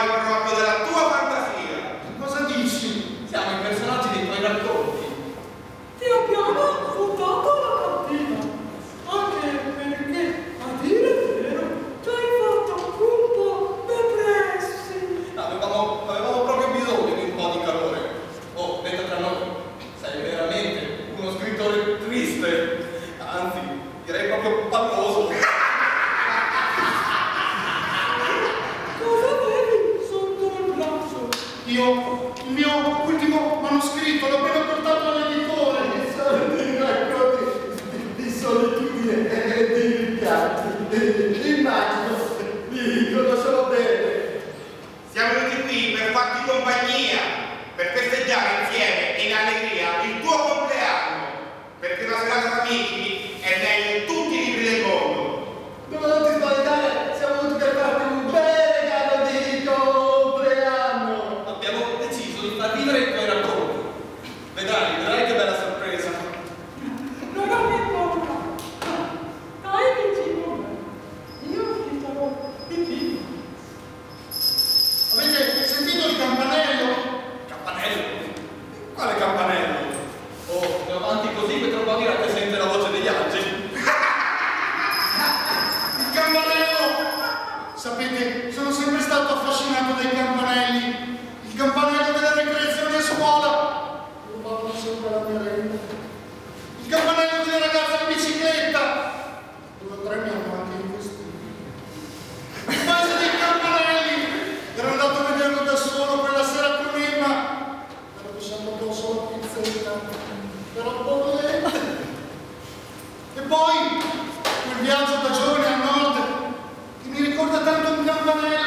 fuori proprio dalla tua fantasia. Cosa dici? Siamo i personaggi dei tuoi racconti. Ti abbiamo votato la cattiva, anche perché, a dire il vero, ci hai fatto un po' depressi. Avevamo proprio bisogno di un po' di calore. Oh, detto tra noi, sei veramente uno scrittore triste, anzi, direi proprio palloso. Cosa avevi sotto il braccio? Io, il mio ultimo manoscritto, l'ho appena portato all'editore. Dei racconti di solitudine e di rimpianti. Immagino, li conoscevo bene. Siamo venuti qui per farti compagnia, per festeggiare insieme in allegria il tuo compleanno, perché una serata d'amici è meglio di tutti i libri del mondo. Non ti spaventare, siamo venuti per farti un bel regalo di compleanno. Abbiamo deciso di far vivere i tuoi racconti. Vedrai che bella sorpresa. Non aver paura. Dai vicino. Io ti sarò vicino. Avete sentito il campanello? Campanello? Quale campanello? Oh, più avanti così potrò capire che sente la voce degli angeli. Il campanello! Sapete, sono sempre stato affascinato dai campanelli. Il campanello della ricreazione a scuola. Lo vanno sempre alla merenda. Il campanello delle ragazze in bicicletta. Dove tremiamo anche in questi. Il paese dei campanelli. Ero andato a vederlo da solo quella sera con Emma. Ero lasciando addosso la pizzetta. Era un po' lento. E poi quel viaggio da giovane al nord che mi ricorda tanto un campanello